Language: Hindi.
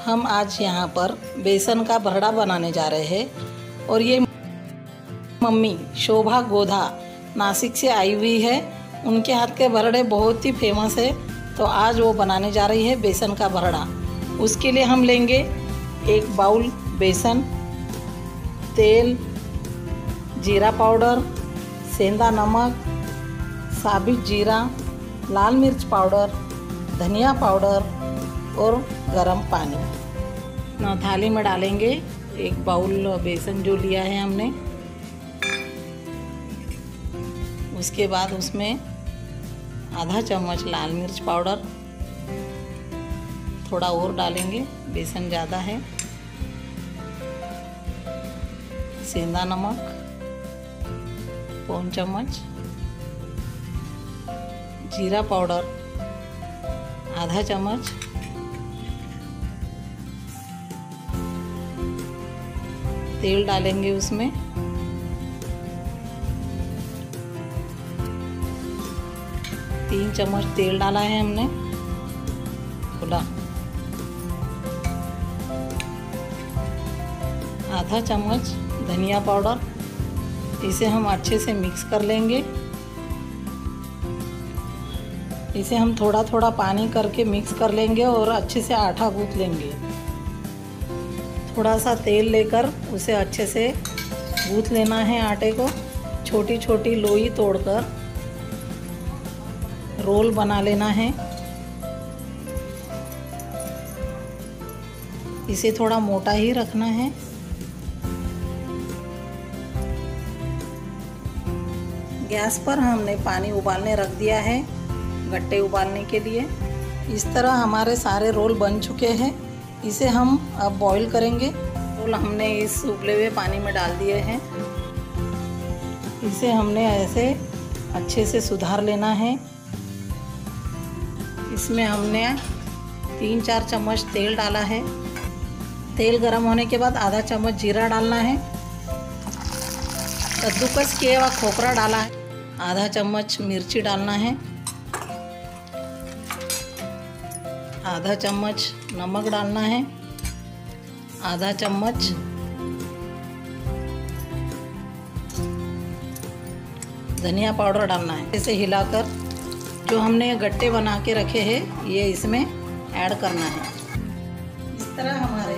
हम आज यहाँ पर बेसन का भरड़ा बनाने जा रहे हैं और ये मम्मी शोभा गोधा नासिक से आई हुई है। उनके हाथ के भरड़े बहुत ही फेमस है, तो आज वो बनाने जा रही है बेसन का भरड़ा। उसके लिए हम लेंगे 1 बाउल बेसन, तेल, जीरा पाउडर, सेंधा नमक, साबित जीरा, लाल मिर्च पाउडर, धनिया पाउडर और गरम पानी। थाली में डालेंगे 1 बाउल बेसन जो लिया है हमने। उसके बाद उसमें आधा चम्मच लाल मिर्च पाउडर, थोड़ा और डालेंगे, बेसन ज़्यादा है। सेंधा नमक पौन चम्मच, जीरा पाउडर आधा चम्मच, तेल डालेंगे उसमें, तीन चम्मच तेल डाला है हमने खुला। आधा चम्मच धनिया पाउडर, इसे हम अच्छे से मिक्स कर लेंगे। इसे हम थोड़ा थोड़ा पानी करके मिक्स कर लेंगे और अच्छे से आटा गूंथ लेंगे। थोड़ा सा तेल लेकर उसे अच्छे से गूंथ लेना है आटे को। छोटी छोटी लोई तोड़कर रोल बना लेना है। इसे थोड़ा मोटा ही रखना है। गैस पर हमने पानी उबालने रख दिया है गट्टे उबालने के लिए। इस तरह हमारे सारे रोल बन चुके हैं। इसे हम अब बॉईल करेंगे। रोल हमने इस उबले हुए पानी में डाल दिए हैं। इसे हमने ऐसे अच्छे से सुधार लेना है। इसमें हमने 3-4 चम्मच तेल डाला है। तेल गरम होने के बाद आधा चम्मच जीरा डालना है। कद्दूकस किया हुआ खोपरा डाला है। आधा चम्मच मिर्ची डालना है। आधा चम्मच नमक डालना है। आधा चम्मच धनिया पाउडर डालना है। इसे हिलाकर जो हमने गट्टे बना के रखे हैं ये इसमें ऐड करना है। इस तरह हमारे